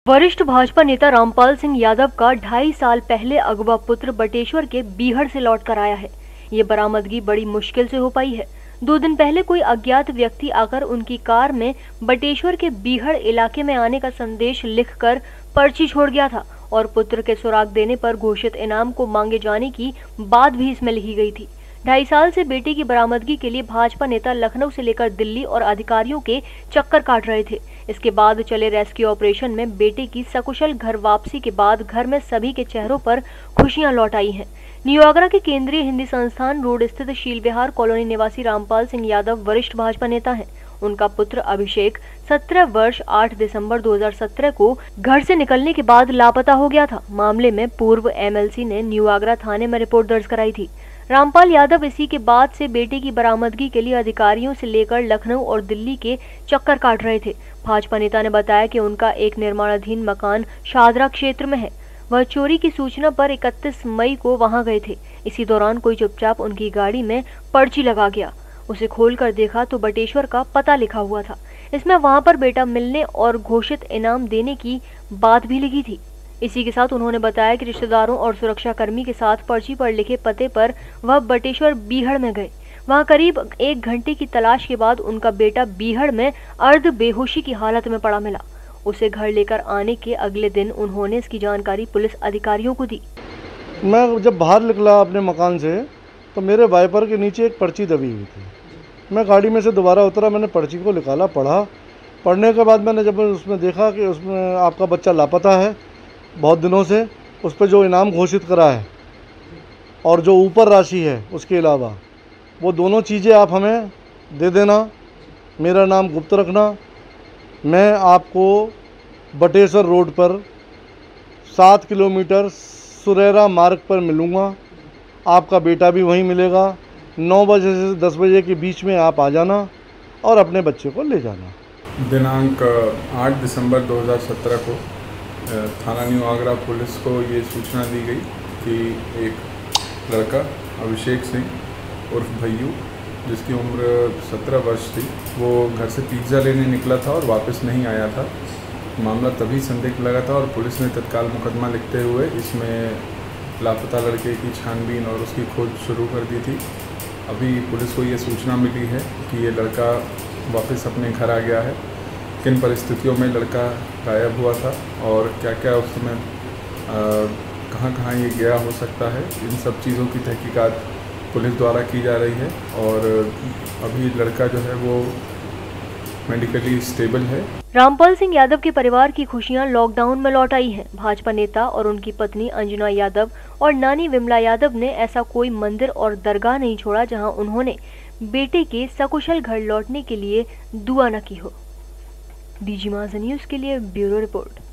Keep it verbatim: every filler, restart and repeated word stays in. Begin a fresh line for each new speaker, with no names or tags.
वरिष्ठ भाजपा नेता रामपाल सिंह यादव का ढाई साल पहले अगवा पुत्र बटेश्वर के बीहड़ से लौट कर आया है। ये बरामदगी बड़ी मुश्किल से हो पाई है। दो दिन पहले कोई अज्ञात व्यक्ति आकर उनकी कार में बटेश्वर के बीहड़ इलाके में आने का संदेश लिखकर पर्ची छोड़ गया था और पुत्र के सुराग देने पर घोषित इनाम को मांगे जाने की बात भी इसमें लिखी गई थी। ढाई साल से बेटे की बरामदगी के लिए भाजपा नेता लखनऊ से लेकर दिल्ली और अधिकारियों के चक्कर काट रहे थे। इसके बाद चले रेस्क्यू ऑपरेशन में बेटे की सकुशल घर वापसी के बाद घर में सभी के चेहरों पर खुशियां लौट आई हैं। न्यू आगरा के केंद्रीय हिंदी संस्थान रोड स्थित शील विहार कॉलोनी निवासी रामपाल सिंह यादव वरिष्ठ भाजपा नेता हैं। उनका पुत्र अभिषेक सत्रह वर्ष आठ दिसंबर दो हज़ार सत्रह को घर से निकलने के बाद लापता हो गया था। मामले में पूर्व एमएलसी ने न्यू आगरा थाने में रिपोर्ट दर्ज कराई थी। रामपाल यादव इसी के बाद से बेटे की बरामदगी के लिए अधिकारियों से लेकर लखनऊ और दिल्ली के चक्कर काट रहे थे। भाजपा नेता ने बताया कि उनका एक निर्माणाधीन मकान शादरा क्षेत्र में है। वह चोरी की सूचना पर इकतीस मई को वहां गए थे। इसी दौरान कोई चुपचाप उनकी गाड़ी में पर्ची लगा गया। उसे खोलकर देखा तो बटेश्वर का पता लिखा हुआ था। इसमें वहां पर बेटा मिलने और घोषित इनाम देने की बात भी लिखी थी। इसी के साथ उन्होंने बताया कि रिश्तेदारों और सुरक्षा कर्मी के साथ पर्ची पर लिखे पते पर वह बटेश्वर बीहड़ में गए। वहां करीब एक घंटे की तलाश के बाद उनका बेटा बीहड़ में अर्ध बेहोशी की हालत में पड़ा मिला। उसे घर लेकर आने के अगले दिन उन्होंने इसकी जानकारी पुलिस अधिकारियों को दी।
मैं जब बाहर निकला अपने मकान से तो मेरे वाइपर के नीचे एक पर्ची दबी हुई थी। मैं गाड़ी में से दोबारा उतरा, मैंने पर्ची को निकाला, पढ़ा। पढ़ने के बाद मैंने जब उसमें देखा कि उसमें आपका बच्चा लापता है बहुत दिनों से, उस पर जो इनाम घोषित करा है और जो ऊपर राशि है उसके अलावा वो दोनों चीज़ें आप हमें दे देना। मेरा नाम गुप्त रखना। मैं आपको बटेश्वर रोड पर सात किलोमीटर सुरेरा मार्ग पर मिलूँगा। आपका बेटा भी वहीं मिलेगा। नौ बजे से दस बजे के बीच में आप आ जाना और अपने बच्चे को ले जाना।
दिनांक आठ दिसंबर दो हज़ार सत्रह को थाना न्यू आगरा पुलिस को ये सूचना दी गई कि एक लड़का अभिषेक सिंह उर्फ भैयू, जिसकी उम्र सत्रह वर्ष थी, वो घर से पिज्ज़ा लेने निकला था और वापस नहीं आया था। मामला तभी संदिग्ध लगा था और पुलिस ने तत्काल मुकदमा लिखते हुए इसमें लापता लड़के की छानबीन और उसकी खोज शुरू कर दी थी। अभी पुलिस को ये सूचना मिली है कि ये लड़का वापस अपने घर आ गया है। किन परिस्थितियों में लड़का गायब हुआ था और क्या क्या उस समय कहाँ कहाँ ये गया हो सकता है, इन सब चीज़ों की तहकीकात पुलिस द्वारा की जा रही है। और अभी लड़का जो है वो मेडिकली स्टेबल है।
रामपाल सिंह यादव के परिवार की खुशियां लॉकडाउन में लौट आई हैं। भाजपा नेता और उनकी पत्नी अंजना यादव और नानी विमला यादव ने ऐसा कोई मंदिर और दरगाह नहीं छोड़ा जहां उन्होंने बेटे के सकुशल घर लौटने के लिए दुआ न की हो। डीजी माज़ न्यूज़ के लिए ब्यूरो रिपोर्ट।